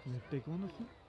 めっちゃ生き物っすね。